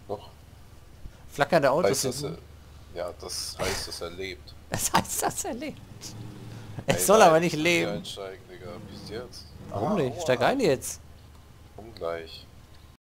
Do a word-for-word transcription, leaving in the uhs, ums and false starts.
Noch Flackernde Autos. heißt das, sind- äh, ja, das heißt, es erlebt. Das heißt, das erlebt. Ey, Es soll nein, aber nicht ich will hier leben. einsteigen, Digga. Bis jetzt. Warum Ah, nicht? aua. Steig ein jetzt. Komm gleich.